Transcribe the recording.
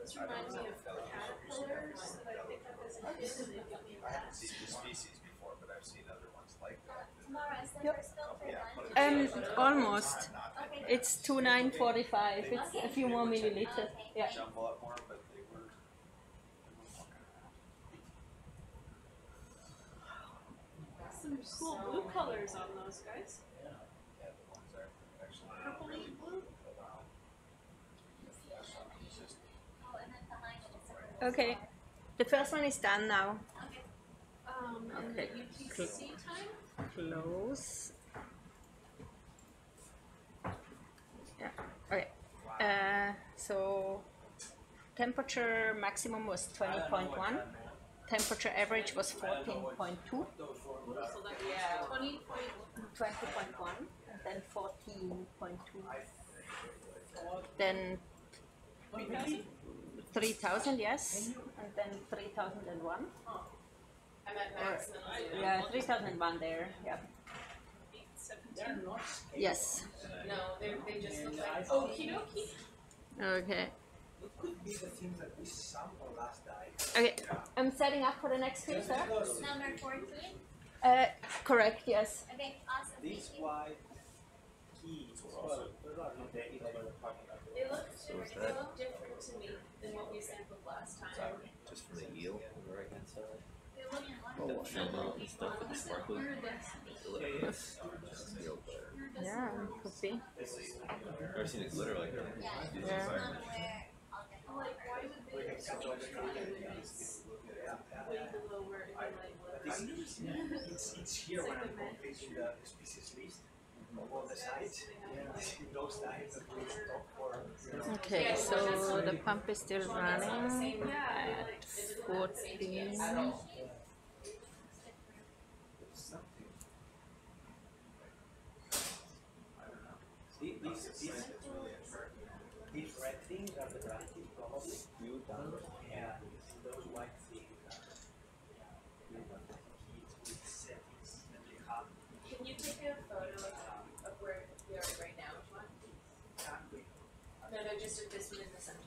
This reminds me of caterpillars that I picked up as a kid. I haven't seen the species before, but I've seen other ones like that. Almost. It's 2,945. It's a few more milliliters. Yeah. Jumble up more, but they were. Some cool blue colors on those guys. Yeah, the ones are actually. Purpley blue. Okay. The first one is done now. And the UTC time? Close. Yeah. Okay. So temperature maximum was 20.1. Temperature average was 14.2. So that, yeah, 20.1 and then 14.2. Then 3,000, yes, and then 3,001. I'm at max. Yeah, 3,00001 there. Yeah. 17. Yes. No, they just look like okie dokie. Okay. It could be the things that we sampled last night. Okay. I'm setting up for the next filter. Number 14? Correct. Yes. Okay, awesome. These Thank you. white keys, well, those are not the They look different to me than what we sampled last time. Just for the yield on the right hand side. They look And stuff with the sparkling. Yeah, could be. Never seen it glitter like that. Yeah, Yeah. where I'll like, why would they way below where it it's here when I'm completing the species list of all the sites. In those times, at least top for. Okay, so the pump is still running at 14. These red things are the gravity, probably. Yeah, those white things are the keys with settings that they have. Can you take a photo of where we are right now, John? No, just of this one in the center.